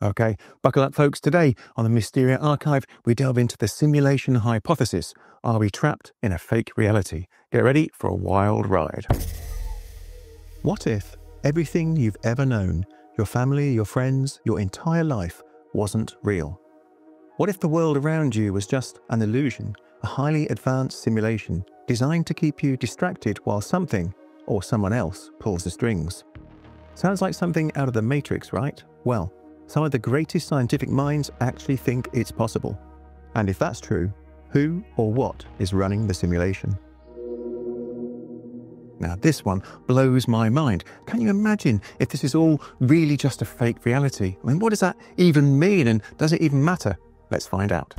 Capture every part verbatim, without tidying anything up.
Okay, buckle up folks. Today on the Mysteria Archive, we delve into the simulation hypothesis. Are we trapped in a fake reality? Get ready for a wild ride. What if everything you've ever known, your family, your friends, your entire life, wasn't real? What if the world around you was just an illusion, a highly advanced simulation designed to keep you distracted while something or someone else pulls the strings? Sounds like something out of the Matrix, right? Well, some of the greatest scientific minds actually think it's possible. And if that's true, who or what is running the simulation? Now this one blows my mind. Can you imagine if this is all really just a fake reality? I mean, what does that even mean, and does it even matter? Let's find out.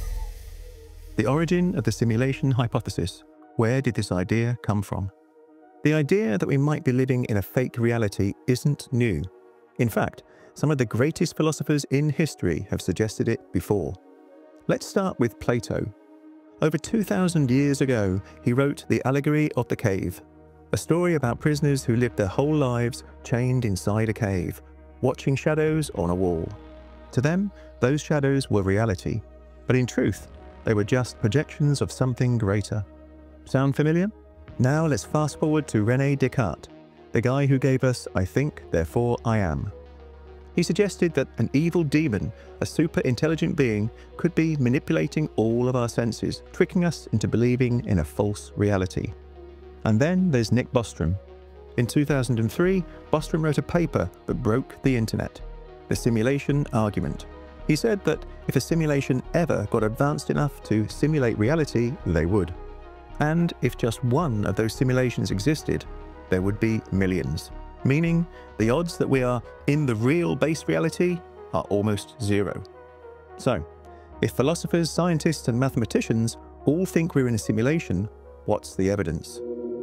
The origin of the simulation hypothesis. Where did this idea come from? The idea that we might be living in a fake reality isn't new. In fact, some of the greatest philosophers in history have suggested it before. Let's start with Plato. Over two thousand years ago, he wrote the Allegory of the Cave, a story about prisoners who lived their whole lives chained inside a cave, watching shadows on a wall. To them, those shadows were reality, but in truth, they were just projections of something greater. Sound familiar? Now let's fast forward to Rene Descartes, the guy who gave us I think, therefore I am. He suggested that an evil demon, a super intelligent being, could be manipulating all of our senses, tricking us into believing in a false reality. And then there's Nick Bostrom. In two thousand three, Bostrom wrote a paper that broke the internet, the simulation argument. He said that if a simulation ever got advanced enough to simulate reality, they would. And if just one of those simulations existed, there would be millions. Meaning, the odds that we are in the real base reality are almost zero. So, if philosophers, scientists, and mathematicians all think we're in a simulation, what's the evidence?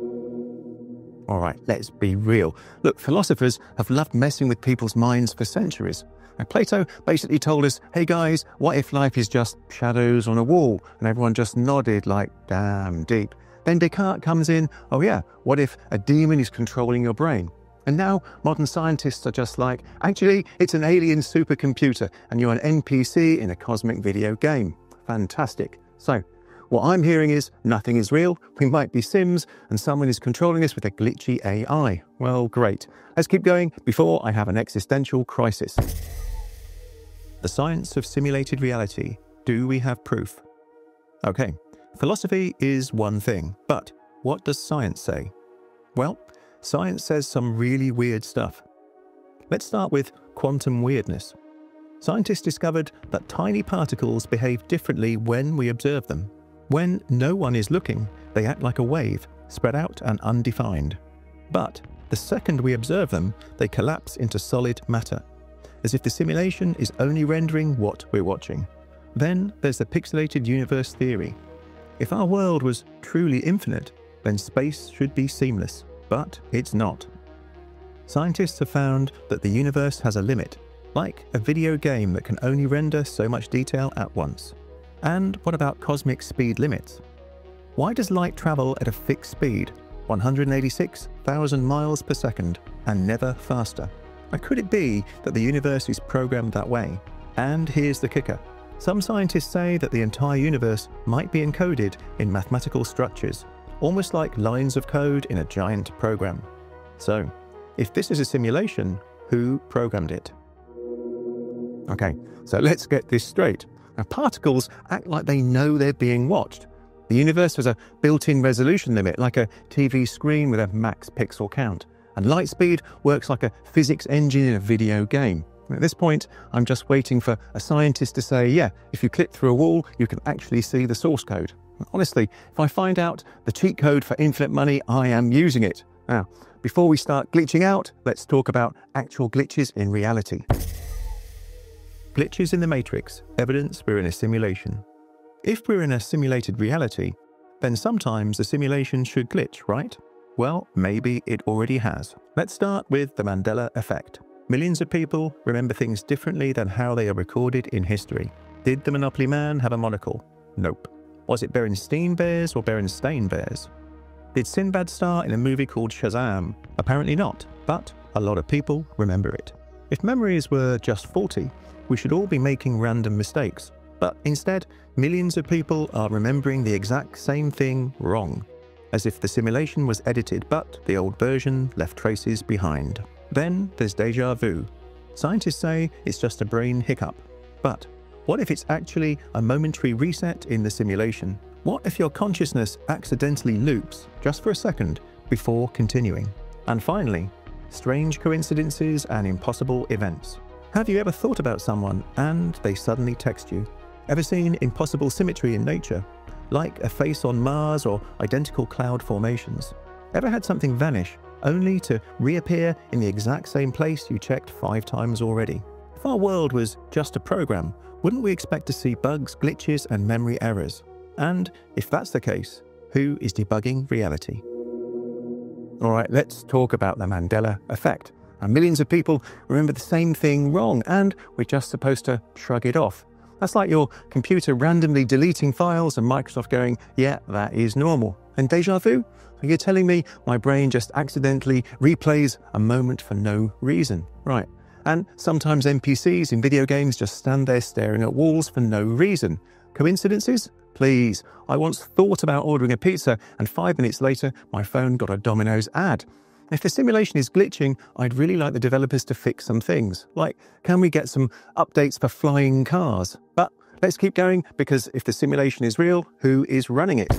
All right, let's be real. Look, philosophers have loved messing with people's minds for centuries. And Plato basically told us, hey guys, what if life is just shadows on a wall? And everyone just nodded like, damn deep. Then Descartes comes in, oh yeah, what if a demon is controlling your brain? And now modern scientists are just like, actually, it's an alien supercomputer and you're an N P C in a cosmic video game. Fantastic. So, what I'm hearing is nothing is real, we might be Sims, and someone is controlling us with a glitchy A I. Well, great. Let's keep going before I have an existential crisis. The science of simulated reality. Do we have proof? Okay, philosophy is one thing, but what does science say? Well, science says some really weird stuff. Let's start with quantum weirdness. Scientists discovered that tiny particles behave differently when we observe them. When no one is looking, they act like a wave, spread out and undefined. But the second we observe them, they collapse into solid matter, as if the simulation is only rendering what we're watching. Then there's the pixelated universe theory. If our world was truly infinite, then space should be seamless. But it's not. Scientists have found that the universe has a limit, like a video game that can only render so much detail at once. And what about cosmic speed limits? Why does light travel at a fixed speed, one hundred eighty-six thousand miles per second, and never faster? Or could it be that the universe is programmed that way? And here's the kicker. Some scientists say that the entire universe might be encoded in mathematical structures, almost like lines of code in a giant program. So, if this is a simulation, who programmed it? Okay, so let's get this straight. Now, particles act like they know they're being watched. The universe has a built-in resolution limit, like a T V screen with a max pixel count. And light speed works like a physics engine in a video game. At this point, I'm just waiting for a scientist to say, yeah, if you click through a wall, you can actually see the source code. Honestly, if I find out the cheat code for infinite money, I am using it. Now, before we start glitching out, let's talk about actual glitches in reality. Glitches in the Matrix, evidence we're in a simulation. If we're in a simulated reality, then sometimes the simulation should glitch, right? Well, maybe it already has. Let's start with the Mandela Effect. Millions of people remember things differently than how they are recorded in history. Did the Monopoly Man have a monocle? Nope. Was it Berenstain Bears or Berenstain Bears? Did Sinbad star in a movie called Shazam? Apparently not, but a lot of people remember it. If memories were just faulty, we should all be making random mistakes. But instead, millions of people are remembering the exact same thing wrong, as if the simulation was edited but the old version left traces behind. Then there's déjà vu. Scientists say it's just a brain hiccup. But what if it's actually a momentary reset in the simulation? What if your consciousness accidentally loops just for a second before continuing? And finally, strange coincidences and impossible events. Have you ever thought about someone and they suddenly text you? Ever seen impossible symmetry in nature, like a face on Mars or identical cloud formations? Ever had something vanish only to reappear in the exact same place you checked five times already? If our world was just a program, wouldn't we expect to see bugs, glitches, and memory errors? And if that's the case, who is debugging reality? All right, let's talk about the Mandela Effect. And millions of people remember the same thing wrong, and we're just supposed to shrug it off. That's like your computer randomly deleting files and Microsoft going, yeah, that is normal. And déjà vu? Are you telling me my brain just accidentally replays a moment for no reason? Right. And sometimes N P Cs in video games just stand there staring at walls for no reason. Coincidences? Please. I once thought about ordering a pizza and five minutes later my phone got a Domino's ad. If the simulation is glitching, I'd really like the developers to fix some things. Like, can we get some updates for flying cars? But let's keep going, because if the simulation is real, who is running it?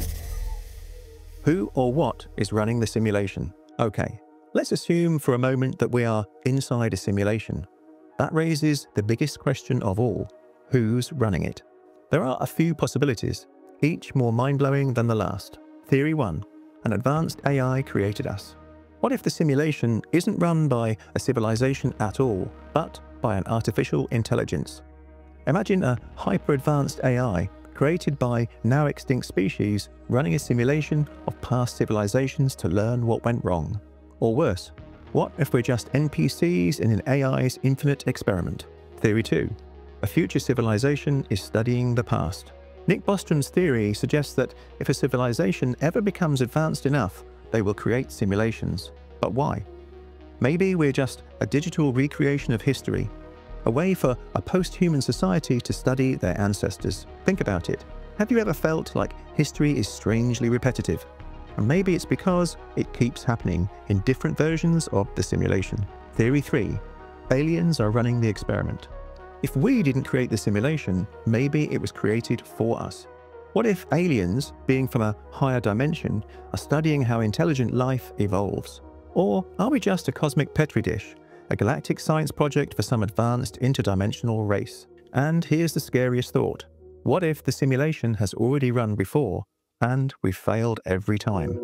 Who or what is running the simulation? Okay, let's assume for a moment that we are inside a simulation. That raises the biggest question of all. Who's running it? There are a few possibilities, each more mind-blowing than the last. Theory one. An advanced A I created us. What if the simulation isn't run by a civilization at all, but by an artificial intelligence? Imagine a hyper-advanced A I created by now extinct species running a simulation of past civilizations to learn what went wrong. Or worse, what if we're just N P Cs in an A I's infinite experiment? Theory two. A future civilization is studying the past. Nick Bostrom's theory suggests that if a civilization ever becomes advanced enough, they will create simulations. But why? Maybe we're just a digital recreation of history, a way for a post-human society to study their ancestors. Think about it. Have you ever felt like history is strangely repetitive? And maybe it's because it keeps happening in different versions of the simulation. Theory three. Aliens are running the experiment. If we didn't create the simulation, maybe it was created for us. What if aliens, being from a higher dimension, are studying how intelligent life evolves? Or are we just a cosmic petri dish, a galactic science project for some advanced interdimensional race? And here's the scariest thought. What if the simulation has already run before, and we've failed every time?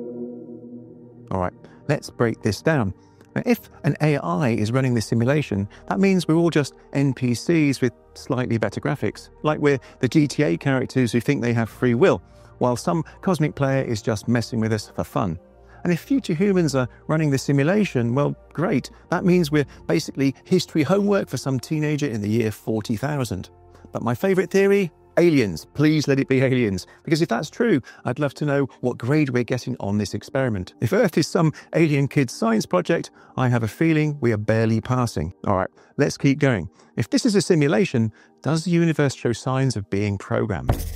All right, let's break this down. Now, if an A I is running this simulation, that means we're all just N P Cs with slightly better graphics, like we're the G T A characters who think they have free will, while some cosmic player is just messing with us for fun. And if future humans are running the simulation, well, great. That means we're basically history homework for some teenager in the year forty thousand. But my favorite theory? Aliens. Please let it be aliens. Because if that's true, I'd love to know what grade we're getting on this experiment. If Earth is some alien kid's science project, I have a feeling we are barely passing. All right, let's keep going. If this is a simulation, does the universe show signs of being programmed?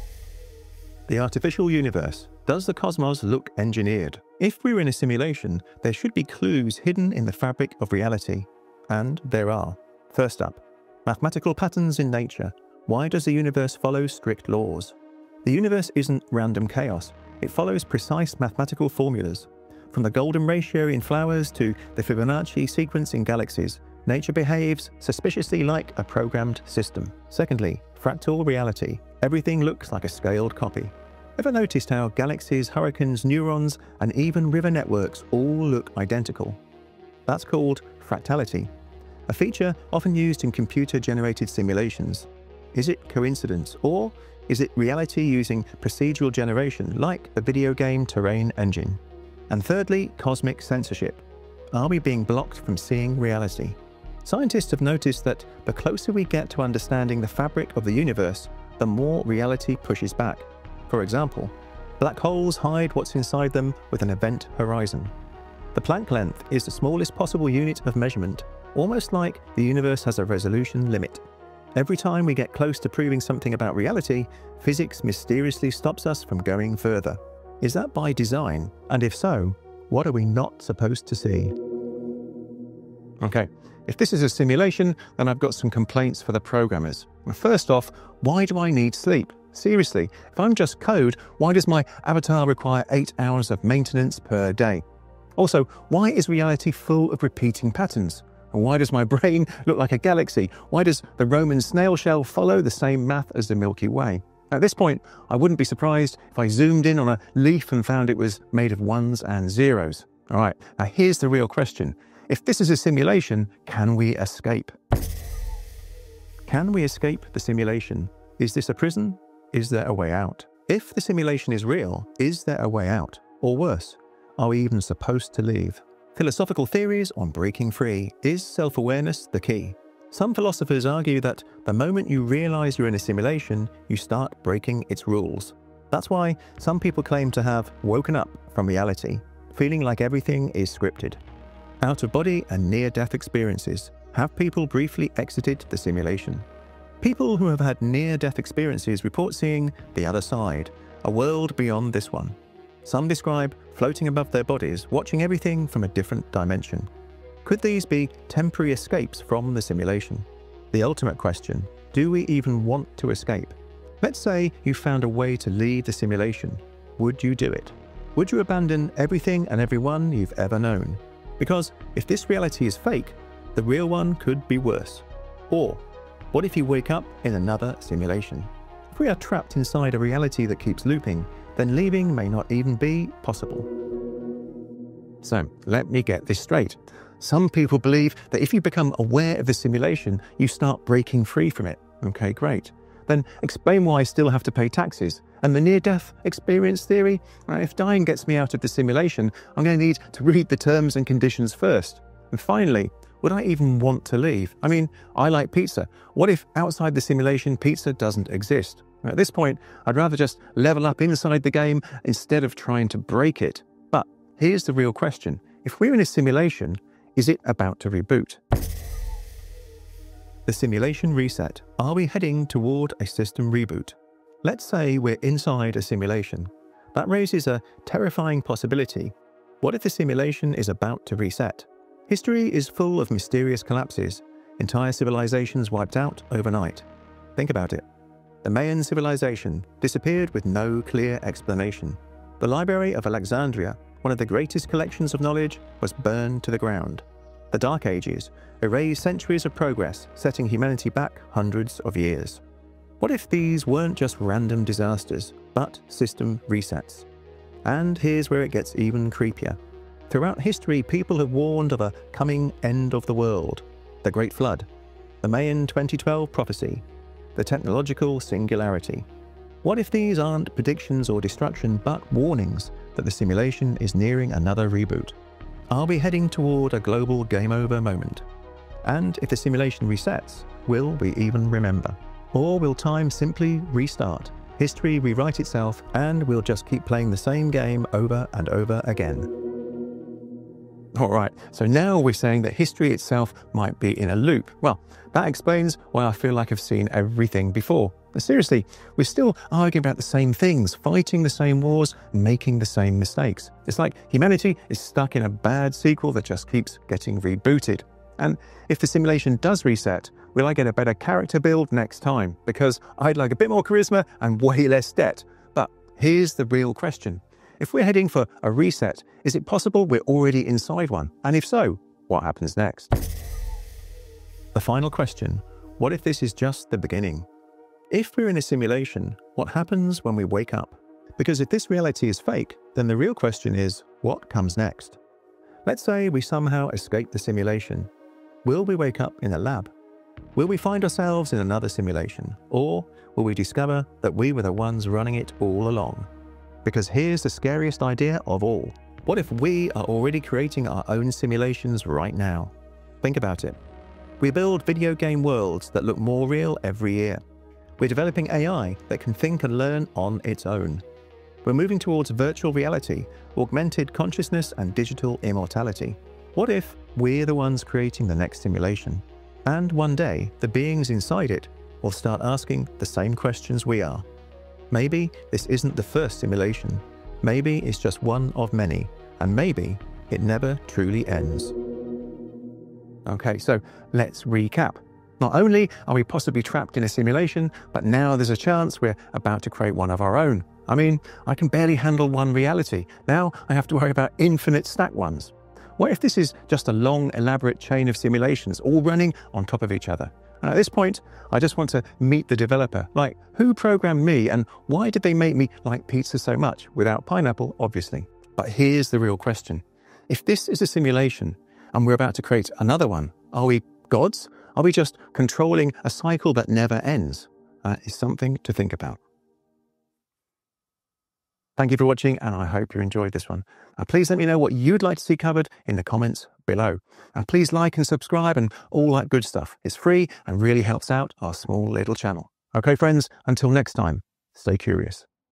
The artificial universe. Does the cosmos look engineered? If we're in a simulation, there should be clues hidden in the fabric of reality. And there are. First up, mathematical patterns in nature. Why does the universe follow strict laws? The universe isn't random chaos. It follows precise mathematical formulas. From the golden ratio in flowers to the Fibonacci sequence in galaxies, nature behaves suspiciously like a programmed system. Secondly, fractal reality. Everything looks like a scaled copy. Ever noticed how galaxies, hurricanes, neurons, and even river networks all look identical? That's called fractality, a feature often used in computer-generated simulations. Is it coincidence, or is it reality using procedural generation like the video game Terrain engine? And thirdly, cosmic censorship. Are we being blocked from seeing reality? Scientists have noticed that the closer we get to understanding the fabric of the universe, the more reality pushes back. For example, black holes hide what's inside them with an event horizon. The Planck length is the smallest possible unit of measurement, almost like the universe has a resolution limit. Every time we get close to proving something about reality, physics mysteriously stops us from going further. Is that by design? And if so, what are we not supposed to see? Okay, if this is a simulation, then I've got some complaints for the programmers. First off, why do I need sleep? Seriously, if I'm just code, why does my avatar require eight hours of maintenance per day? Also, why is reality full of repeating patterns? And why does my brain look like a galaxy? Why does the Roman snail shell follow the same math as the Milky Way? At this point, I wouldn't be surprised if I zoomed in on a leaf and found it was made of ones and zeros. All right, now here's the real question. If this is a simulation, can we escape? Can we escape the simulation? Is this a prison? Is there a way out? If the simulation is real, is there a way out? Or worse, are we even supposed to leave? Philosophical theories on breaking free. Is self-awareness the key? Some philosophers argue that the moment you realize you're in a simulation, you start breaking its rules. That's why some people claim to have woken up from reality, feeling like everything is scripted. Out-of-body and near-death experiences. Have people briefly exited the simulation? People who have had near-death experiences report seeing the other side, a world beyond this one. Some describe floating above their bodies, watching everything from a different dimension. Could these be temporary escapes from the simulation? The ultimate question, do we even want to escape? Let's say you found a way to leave the simulation. Would you do it? Would you abandon everything and everyone you've ever known? Because if this reality is fake, the real one could be worse. Or, what if you wake up in another simulation? If we are trapped inside a reality that keeps looping, then leaving may not even be possible. So, let me get this straight. Some people believe that if you become aware of the simulation, you start breaking free from it. Okay, great. Then explain why I still have to pay taxes. And the near-death experience theory? If dying gets me out of the simulation, I'm going to need to read the terms and conditions first. And finally, would I even want to leave? I mean, I like pizza. What if outside the simulation, pizza doesn't exist? At this point, I'd rather just level up inside the game instead of trying to break it. But here's the real question. If we're in a simulation, is it about to reboot? The simulation reset. Are we heading toward a system reboot? Let's say we're inside a simulation. That raises a terrifying possibility. What if the simulation is about to reset? History is full of mysterious collapses, entire civilizations wiped out overnight. Think about it. The Mayan civilization disappeared with no clear explanation. The Library of Alexandria, one of the greatest collections of knowledge, was burned to the ground. The Dark Ages erased centuries of progress, setting humanity back hundreds of years. What if these weren't just random disasters, but system resets? And here's where it gets even creepier. Throughout history, people have warned of a coming end of the world. The Great Flood, the Mayan twenty twelve prophecy, the technological singularity. What if these aren't predictions or destruction, but warnings that the simulation is nearing another reboot? Are we heading toward a global game over moment? And if the simulation resets, will we even remember? Or will time simply restart, history rewrite itself, and we'll just keep playing the same game over and over again? All right, so now we're saying that history itself might be in a loop. Well, that explains why I feel like I've seen everything before. But seriously, we're still arguing about the same things, fighting the same wars, making the same mistakes. It's like humanity is stuck in a bad sequel that just keeps getting rebooted. And if the simulation does reset, will I get a better character build next time? Because I'd like a bit more charisma and way less debt. But here's the real question. If we're heading for a reset, is it possible we're already inside one? And if so, what happens next? The final question, what if this is just the beginning? If we're in a simulation, what happens when we wake up? Because if this reality is fake, then the real question is, what comes next? Let's say we somehow escape the simulation. Will we wake up in a lab? Will we find ourselves in another simulation? Or will we discover that we were the ones running it all along? Because here's the scariest idea of all. What if we are already creating our own simulations right now? Think about it. We build video game worlds that look more real every year. We're developing A I that can think and learn on its own. We're moving towards virtual reality, augmented consciousness, and digital immortality. What if we're the ones creating the next simulation, and one day the beings inside it will start asking the same questions we are? Maybe this isn't the first simulation. Maybe it's just one of many, and maybe it never truly ends. Okay, so let's recap. Not only are we possibly trapped in a simulation, but now there's a chance we're about to create one of our own. I mean, I can barely handle one reality. Now I have to worry about infinite stacked ones. What if this is just a long, elaborate chain of simulations all running on top of each other? And at this point, I just want to meet the developer. Like, who programmed me and why did they make me like pizza so much? Without pineapple, obviously. But here's the real question. If this is a simulation and we're about to create another one, are we gods? Are we just controlling a cycle that never ends? That is something to think about. Thank you for watching, and I hope you enjoyed this one. Uh, please let me know what you'd like to see covered in the comments below. And please like and subscribe and all that good stuff. It's free and really helps out our small little channel. Okay, friends, until next time, stay curious.